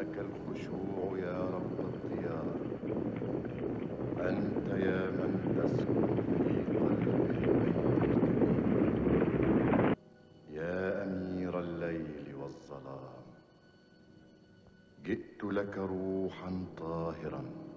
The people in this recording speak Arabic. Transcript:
لك الخشوع يا رب الديار. أنت يا من تسكن في قلب البيت الكبير، يا أمير الليل والظلام. جئت لك روحا طاهرا